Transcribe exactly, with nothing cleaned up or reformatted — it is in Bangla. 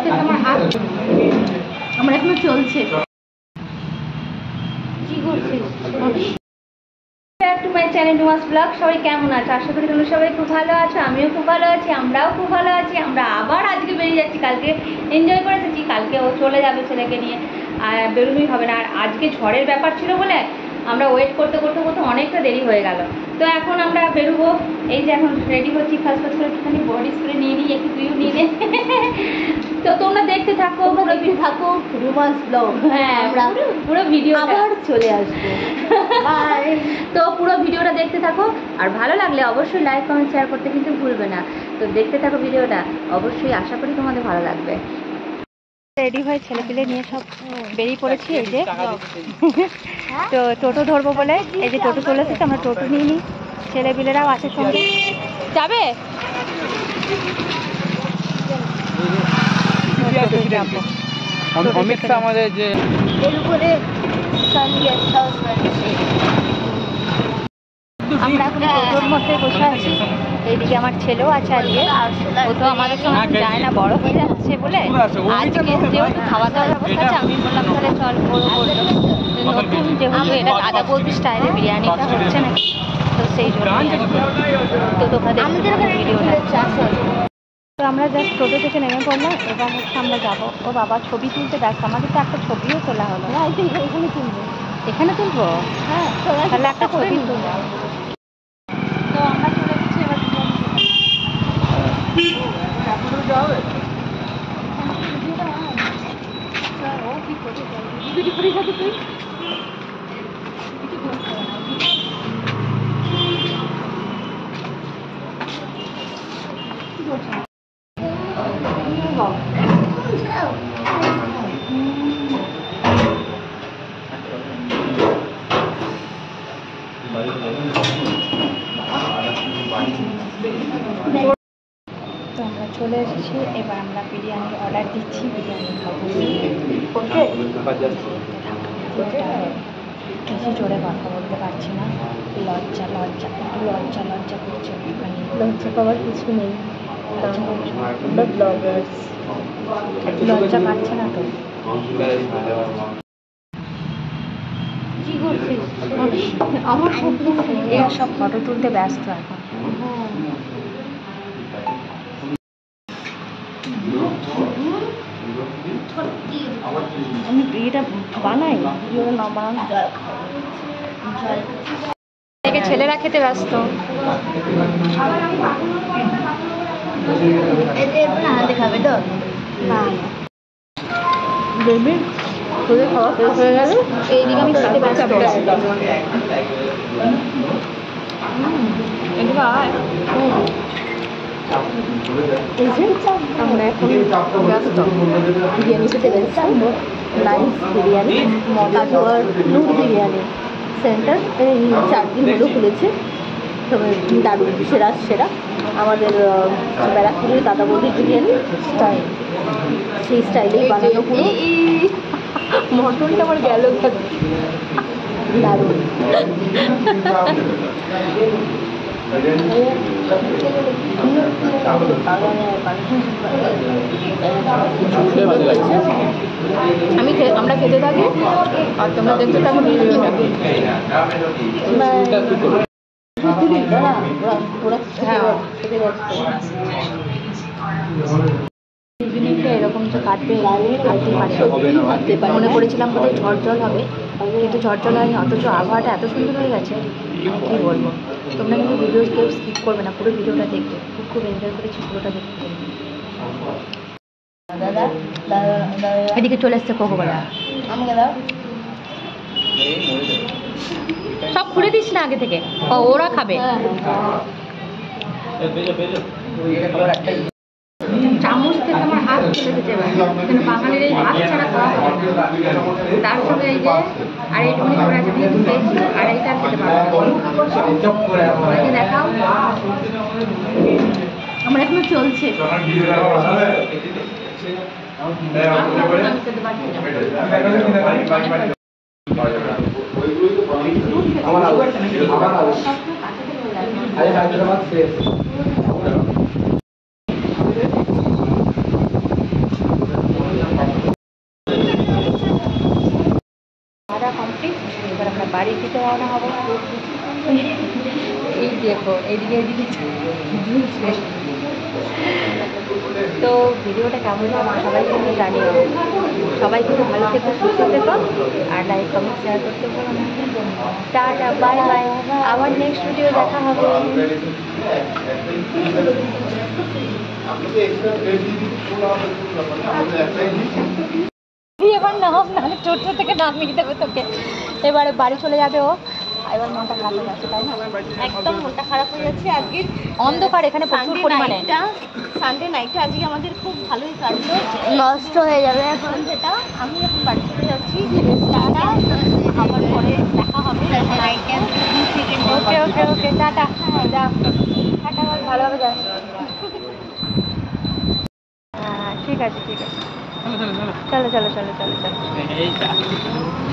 থেকে আমার হাত আমার এখনো চলছে। কি করছিস? টু মাই চ্যানেল ডুমাস ব্লগ। সবাই কেমন আছো? আশা করি তোমরা সবাই খুব ভালো আছো, আমিও খুব ভালো আছি, আমরাও খুব ভালো আছি। আমরা আবার আজকে বেরিয়ে যাচ্ছি, কালকে এনজয় করে এসেছি, কালকে ও চলে যাবে ছেলেকে নিয়ে, আর বেরোনোই হবে না। আর আজকে ঝড়ের ব্যাপার ছিল বলে আমরা ওয়েট করতে করতে করতে অনেকটা দেরি হয়ে গেল। তো এখন আমরা বেরোবো, এই যে এখন রেডি হচ্ছি, ফার্স্ট ফার্স্ট করে একটুখানি বডি স্প্রে নিয়ে নিই, একটু তুইও নিয়ে নে। তো তোমরা দেখতে থাকো, পুরো থাকো ডুমাস ব্লগ। হ্যাঁ, আমরা পুরো ভিডিও আবার চলে আসবো। বাই। তো পুরো ভিডিওটা দেখতে থাকো, আর ভালো লাগলে অবশ্যই লাইক কমেন্ট শেয়ার করতে কিন্তু ভুলবে না। তো দেখতে থাকো ভিডিওটা, অবশ্যই আশা করি তোমাদের ভালো লাগবে। রেডি হয়ে ছেলেপিলে নিয়ে সব বেরিয়ে পড়েছি। এই যে তো টোটো ধরবো বলে এই যে টোটো চলে এসেছে, আমরা টোটো নিয়ে নিই, ছেলেপিলেরাও আছে সঙ্গে। যাবে আমাদের যে এর উপরে আমরা এখন টোটোর মধ্যে বসে আছি। এইদিকে আমার ছেলেও আছে আজকে, ও তো আমাদের সঙ্গে যায় না, বড় হয়ে যাচ্ছে বলে আজকে যেহেতু খাওয়া দাওয়ার ব্যবস্থা আছে, আমি বললাম তাহলে চল বড় করলো নতুন, যেহেতু এটা দাদা বৌদি স্টাইলে বিরিয়ানিটা হচ্ছে নাকি, তো সেই জন্য তো তোমরা দেখতে ভিডিওটা। তো আমরা জাস্ট টোটো থেকে নেমে পড়লাম, এবার হচ্ছে আমরা যাবো। ও বাবা ছবি তুলতে ব্যস্ত, আমাদের তো একটা ছবিও তোলা হলো না। এখানে তুলবো, এখানে তুলবো, হ্যাঁ তাহলে একটা ছবি তুলবো। তো আমরা চলে গেছি এবার ও কি করে ভিডিও করে যাবি তুই? তো আমরা চলে এসেছি, এবার আমরা বিরিয়ানির অর্ডার দিচ্ছি, বিরিয়ানি খাবো। বেশি জোরে কথা বলতে পারছি না, লজ্জা লজ্জা একটু লজ্জা লজ্জা করছে। মানে লজ্জা পাওয়ার কিছু নেই, লজ্জা পাচ্ছে না তো। কি করছিস? আমার এরা সব ফটো তুলতে ব্যস্ত এখন। আমি এটা বানাই, ভিডিওটা না বানানো থেকে ছেলেরা খেতে ব্যস্ত। হাতে খাবে তো না বেবি, তোদের খাওয়া শেষ হয়ে গেল, এইদিকে আমি খেতে ব্যস্ত। আমরা এখন ব্যস্ত বিরিয়ানি খেতে ব্যস্ত। নাইস বিরিয়ানি, মদার নুট বিরিয়ানি সেন্টার এই চার দিন হলো খুলেছে, তবে দারুণ সেরা সেরা আমাদের ব্যারাকপুরের দাদা বৌদির বিরিয়ানি স্টাইল, সেই স্টাইলেই বানানো। পুরো মটনটা আমার গেল দারুণ। আমি আমরা খেতে থাকি আর তোমরা দেখতে থাকো ভিডিওটা। ইভিনিংটা এরকম তো কাটবে, কাটতে পারি। মনে করেছিলাম কোথায় ঝড় জল হবে, কিন্তু ঝড় জল হয়নি, অথচ আবহাওয়াটা এত সুন্দর হয়ে গেছে কী বলবো। তোমরা কিন্তু ভিডিও কেউ স্কিপ করবে না, পুরো ভিডিওটা দেখবে, খুব খুব এনজয় করেছি পুরোটা দেখতে। এদিকে চলে এসছে কোকোকোলা, আমাকে দাও। সব খুলে দিস না আগে থেকে, ওরা খাবে। চামচ থেকে আমার হাত চলে যেতে পারে, এখানে বাঙালির এই হাত ছাড়া খাওয়া হয়। তার সঙ্গে এই যে আর এইটুকুনি করে আছে দিয়ে পেয়েছি, আর এইটা খেতে পারবো। দেখাও, আমার এখনো চলছে। রওনা হবো। এই দেখো এদিকে এদিকে তো ভিডিওটা কেমন লাগবে সবাই কিন্তু জানিও, সবাই কিন্তু ভালো থেকো, সুস্থ থেকো, আর লাইক কমেন্ট শেয়ার করতে বলো না। টাটা, বাই বাই, আবার নেক্সট ভিডিও দেখা হবে। এবার নাম নাহলে টোটো থেকে নামিয়ে দেবে তোকে। এবারে বাড়ি চলে যাবে ও, এবার মনটা খারাপ হয়ে যাচ্ছে তাই না? একদম মনটা খারাপ হয়ে যাচ্ছে। আজকে অন্ধকার এখানে প্রচুর পরিমাণে, সানডে নাইটটা আজকে আমাদের খুব ভালোই কাটলো, নষ্ট হয়ে যাবে এখন যেটা আমি এখন বাড়ি চলে যাচ্ছি। টাটা, আবার পরে দেখা হবে। ওকে ওকে ওকে টাটা, যা টাটা, ভালোভাবে যাস। হ্যাঁ ঠিক আছে ঠিক আছে, চলো চলো চলো চলো চলো।